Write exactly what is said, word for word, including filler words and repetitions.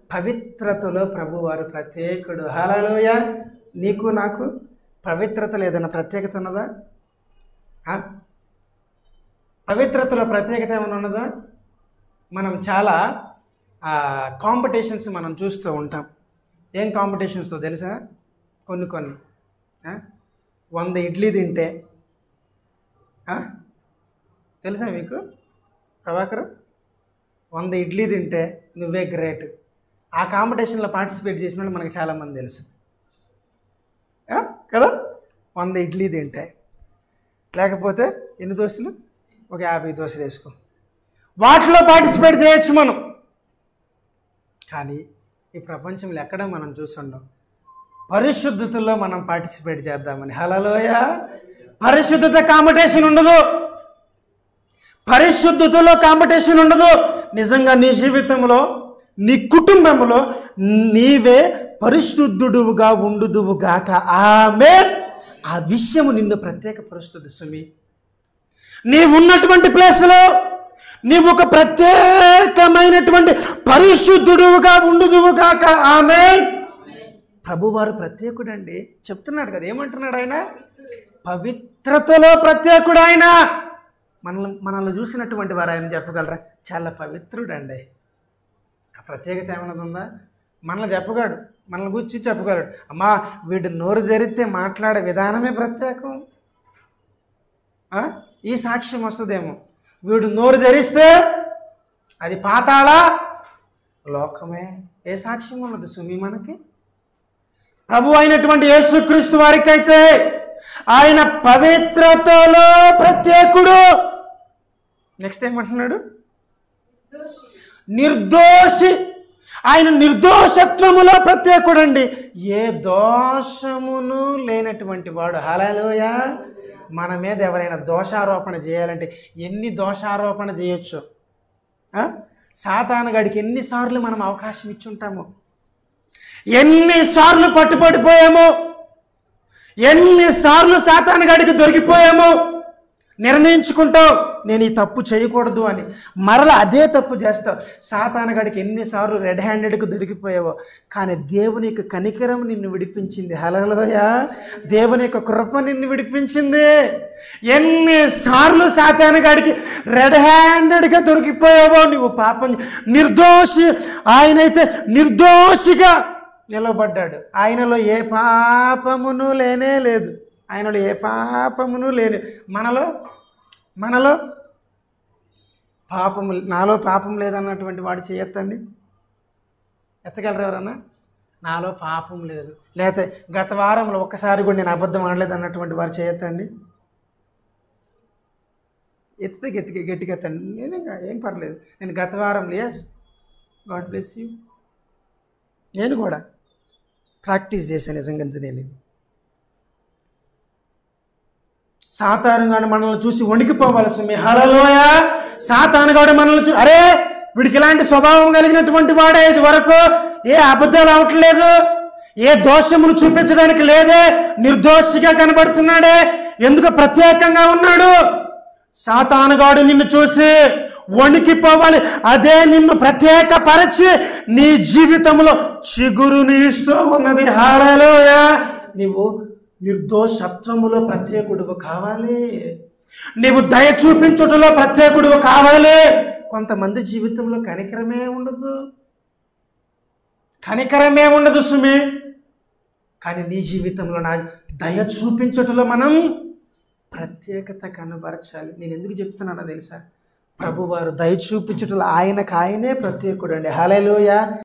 పవిత్రతలో ప్రభువారు ప్రత్యేకుడు. హల్లెలూయా. నీకు నాకు పవిత్రతలో ఏదైనా ప్రత్యేకత ఉన్నదా? పవిత్రతలో ప్రత్యేకత ఏమైనా ఉన్నదా? మనం చాలా కాంపిటీషన్స్ మనం చూస్తూ ఉంటాం. ఏం కాంపిటీషన్స్తో తెలుసా? కొన్ని కొన్ని వంద ఇడ్లీ తింటే తెలుసా మీకు ప్రభాకర్? వంద ఇడ్లీ తింటే నువ్వే గ్రేట్. ఆ కాంపిటీషన్లో పార్టిసిపేట్ చేసిన వాళ్ళు మనకు చాలామంది తెలుసు కదా. వంద ఇడ్లీ తింటే, లేకపోతే ఎన్ని దోశలు, ఒక యాభై దోశలు వేసుకో, వాటిలో పార్టిసిపేట్ చేయొచ్చు మనం. కానీ ఈ ప్రపంచంలో ఎక్కడ మనం చూసుండం పరిశుద్ధతలో మనం పార్టిసిపేట్ చేద్దామని. హల్లెలూయా. పరిశుద్ధత కాంపిటీషన్ ఉండదు, పరిశుద్ధతలో కాంపిటీషన్ ఉండదు. నిజంగా నీ జీవితంలో, నీ కుటుంబంలో నీవే పరిశుద్ధుడుగా ఉండుదువుగాక. ఆమేన్. ఆ విషయము నిన్ను ప్రత్యేకపరుస్తుంది సుమి. నీవు ఉన్నటువంటి ప్లేస్లో నీవు ఒక ప్రత్యేకమైనటువంటి పరిశుద్ధుడుగా ఉండుదువుగాక. ఆమేన్. ప్రభువారు ప్రత్యేకుడండి చెప్తున్నాడు కదా. ఏమంటున్నాడు ఆయన? పవిత్రతలో ప్రత్యేకుడు ఆయన. మనల్ని మనల్ని చూసినటువంటి వారు ఆయన చెప్పగలరా? చాలా పవిత్రుడండి. ఆ ప్రత్యేకత ఏమైనా ఉందా? మనల్ని చెప్పగాడు, మనల్ని గురించి చెప్పగలడు. అమ్మా వీడు నోరు తెరిస్తే మాట్లాడే విధానమే ప్రత్యేకం. ఈ సాక్ష్యం వస్తుందేమో. వీడు నోరు తెరిస్తే అది పాతాళ లోకమే. ఏ సాక్ష్యం ఉన్నది సుమి మనకి? ప్రభు అయినటువంటి యేసుక్రీస్తు వారికైతే ఆయన పవిత్రతలో ప్రత్యేకుడు. నెక్స్ట్ ఏమంటున్నాడు? నిర్దోషి. ఆయన నిర్దోషత్వములో ప్రత్యేకుడు అండి. ఏ దోషమును లేనటువంటి వాడు. హల్లెలూయా. మన మీద ఎవరైనా దోషారోపణ చేయాలంటే ఎన్ని దోషారోపణ చేయొచ్చు? సాతాను గడికి ఎన్నిసార్లు మనం అవకాశం ఇచ్చుంటాము, ఎన్నిసార్లు పట్టుబడిపోయాము, ఎన్నిసార్లు సాతాను గడికి దొరికిపోయాము. నిర్ణయించుకుంటావు నేను ఈ తప్పు చేయకూడదు అని, మరలా అదే తప్పు చేస్తావు. సాతాను గడికి ఎన్నిసార్లు రెడ్ హ్యాండెడ్కి దొరికిపోయావో, కానీ దేవుని యొక్క కనికరం నిన్ను విడిపించింది. హల్లెలూయా. దేవుని యొక్క కృప నిన్ను విడిపించింది. ఎన్నిసార్లు సాతాను గడికి రెడ్ హ్యాండెడ్గా దొరికిపోయావో నువ్వు పాపం. నిర్దోషి ఆయనైతే నిర్దోషిగా నిలబడ్డాడు. ఆయనలో ఏ పాపమును లేనే లేదు. ఆయనలో ఏ పాపమును లేని. మనలో మనలో పాపము, నాలో పాపం లేదన్నటువంటి వాడు చేయొద్దండి. ఎత్తగలరు ఎవరన్నా? నాలో పాపం లేదు, లేకపోతే గత వారంలో ఒక్కసారి కూడా నేను అబద్ధం ఆడలేదు అన్నటువంటి వారు చేయొద్దండి. ఎత్తితే గట్టిగా గట్టిగా ఎత్తండి. నిజంగా ఏం పర్లేదు. నేను గత వారంలో ఎస్ గాడ్ బ్లెస్ యూ నేను కూడా ప్రాక్టీస్ చేశాను. నిజంగా నేను ఇది సాతానుగాడు మనల్ని చూసి వణికిపోవలసింది. హల్లెలూయా. సాతానుగాడు మనల్ని చూ అరే వీడికి ఇలాంటి స్వభావం కలిగినటువంటి వాడే, ఇది వరకు ఏ అబద్ధాలు అవట్లేదు, ఏ దోషములు చూపించడానికి లేదే, నిర్దోషిగా కనబడుతున్నాడే, ఎందుకు ప్రత్యేకంగా ఉన్నాడు? సాతానుగాడు నిన్ను చూసి వణికిపోవాలి. అదే నిన్ను ప్రత్యేకపరచి నీ జీవితంలో చిగురుని ఇస్తూ ఉన్నది. హల్లెలూయా. నీవు నిర్దోషత్వములో ప్రత్యేకుడువు కావాలి. నీవు దయ చూపించుటలో ప్రత్యేకుడువు కావాలి. కొంతమంది జీవితంలో కనికరమే ఉండదు, కనికరమే ఉండదు సుమి. కానీ నీ జీవితంలో నా దయ చూపించుటలో మనం ప్రత్యేకత కనబరచాలి. నేను ఎందుకు చెప్తున్నానో తెలుసా? ప్రభువారు దయ చూపించుటలో ఆయనకు ఆయనే ప్రత్యేకుడు అండి. హల్లెలూయా.